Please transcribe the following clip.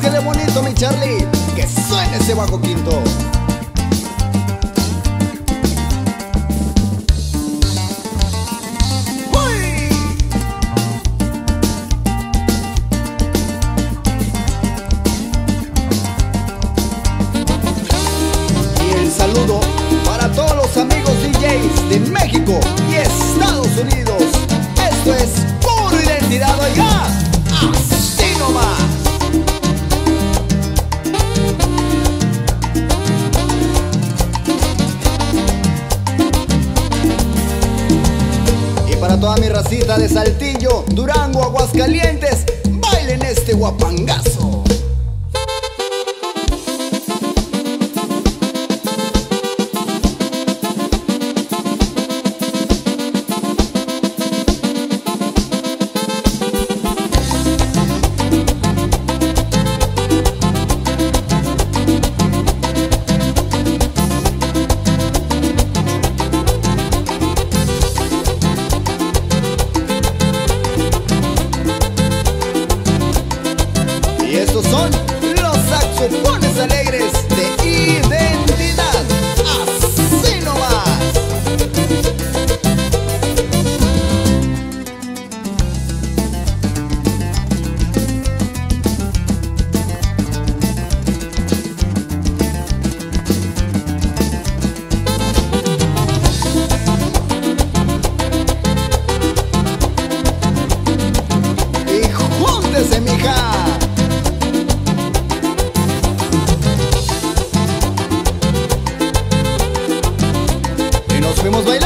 Mezclele bonito, mi Charlie, que suene ese bajo quinto. Saludo para todos los amigos DJs de México y Estados Unidos. Esto es pura identidad, oiga, así nomás. Y para toda mi racita de Saltillo, Durango, Aguascalientes, bailen este guapangazo. Estos son los saxofones alegres de Identidad, así nomás. Y júntese, mija. Fuimos bailando.